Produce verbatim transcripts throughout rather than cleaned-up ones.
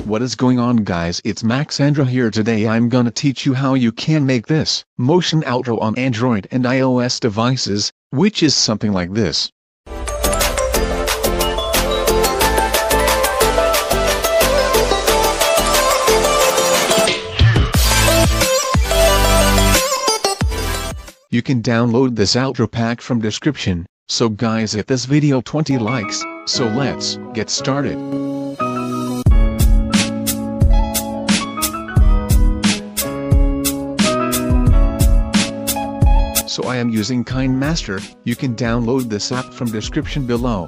What is going on, guys? It's Maxandra here. Today I'm gonna teach you how you can make this motion outro on Android and iOS devices, which is something like this. You can download this outro pack from description. So guys, hit this video twenty likes. So let's get started. So I am using KineMaster. You can download this app from description below.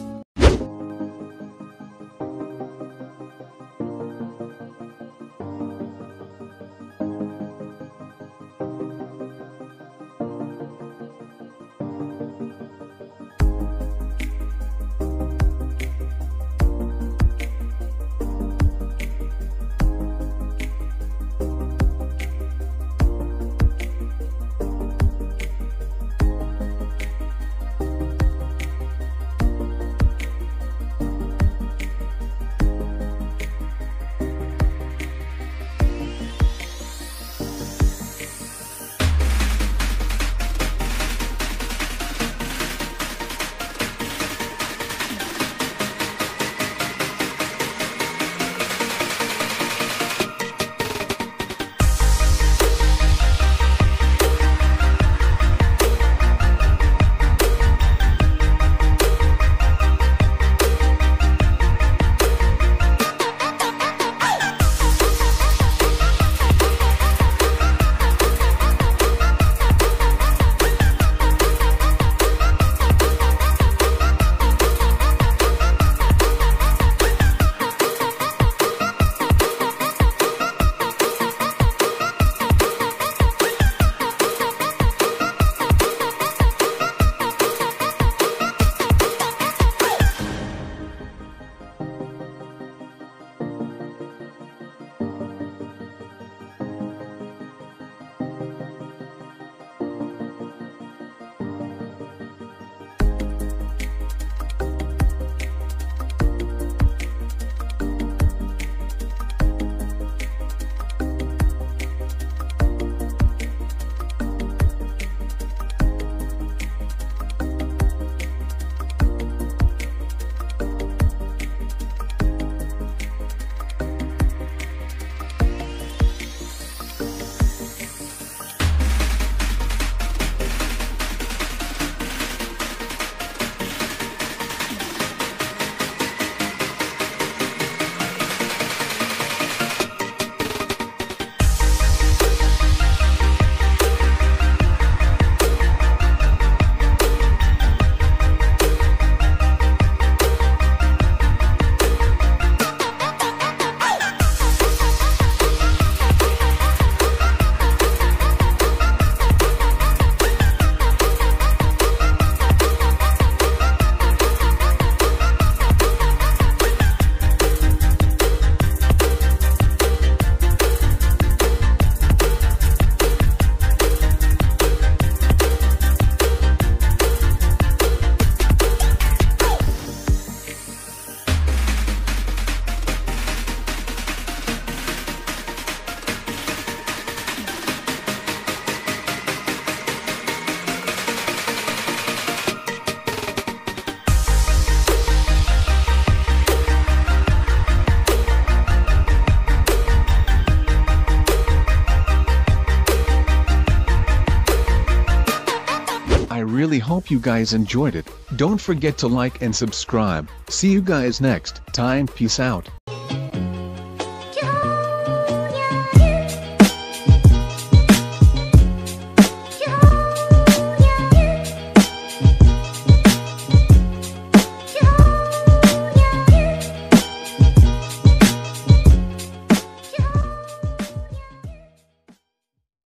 I really hope you guys enjoyed it. Don't forget to like and subscribe. See you guys next time. Peace out.